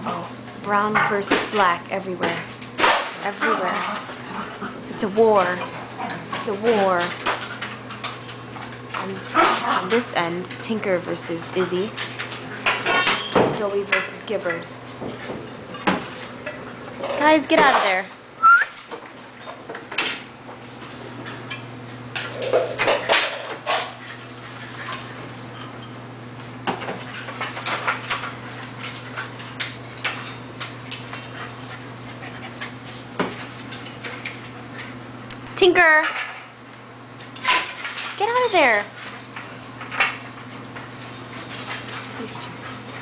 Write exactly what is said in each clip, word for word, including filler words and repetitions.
Uh-oh. Brown versus black everywhere. Everywhere. It's a war. It's a war. And on this end, Tinker versus Izzy. Zoe versus Gibbard. Guys, get out of there. Tinker! Get out of there! These two.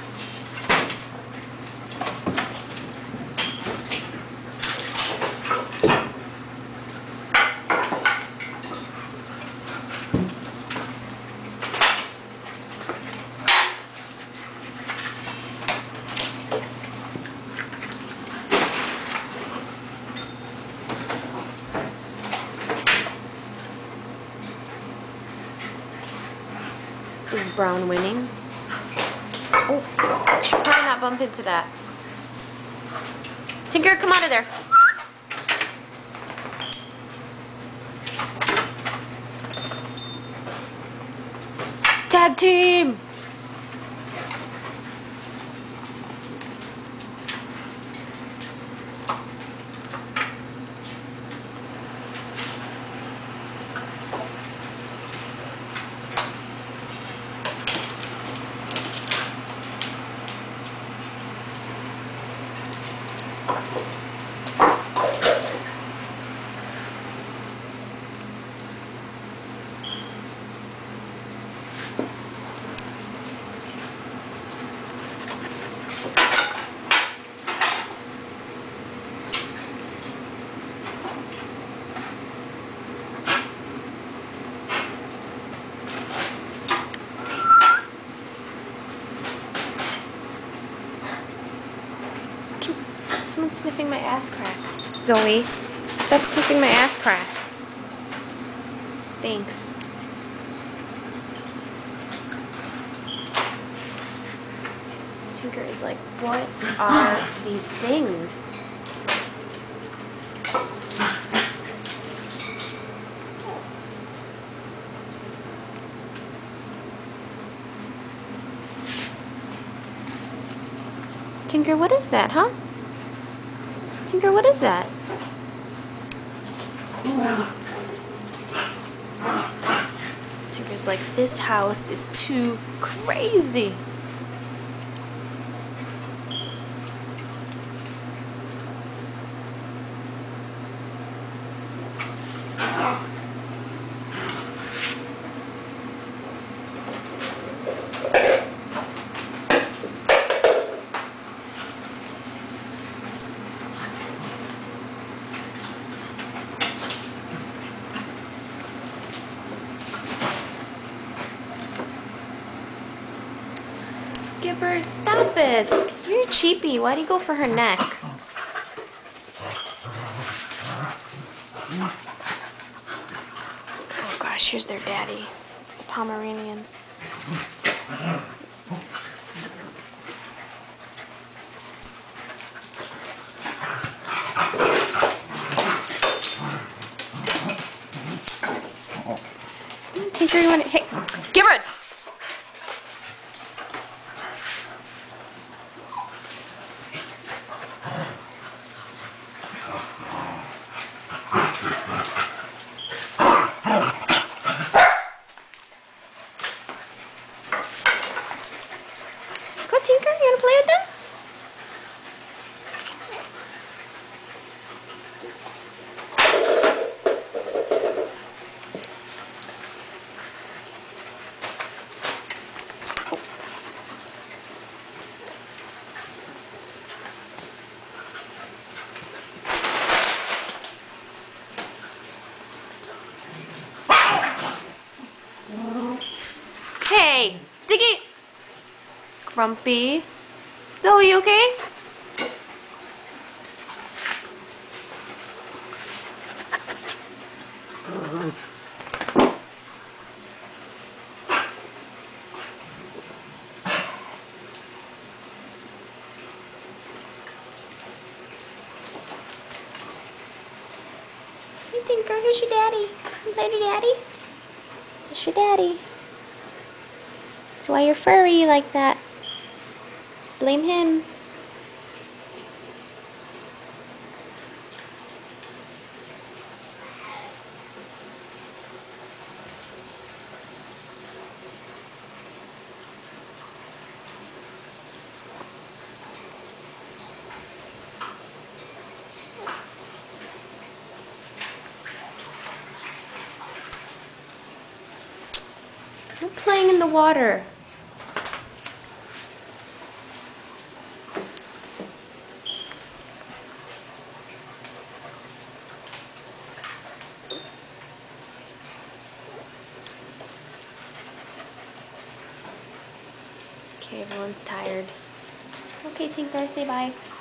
Is Brown winning? Oh, should probably not bump into that. Tinker, come out of there. Tag team! Someone's sniffing my ass crack. Zoe, stop sniffing my ass crack. Thanks. Tinker is like, what are these things? Tinker, what is that, huh? Tinker, what is that? Tinker's like, this house is too crazy. Gibbard, stop it. You're a cheapie. Why do you go for her neck? Oh gosh, here's their daddy. It's the Pomeranian. Tinker, you want to... Hey, Gibbard! Go, Tinker, you want to play with them? Hey, Ziggy! Grumpy. Zoe, you okay? Tinker. Here's your daddy. You play with your daddy? Here's your daddy. That's why you're furry like that. Let's blame him. You're playing in the water. Okay, everyone's tired. Okay, Tinker, say bye.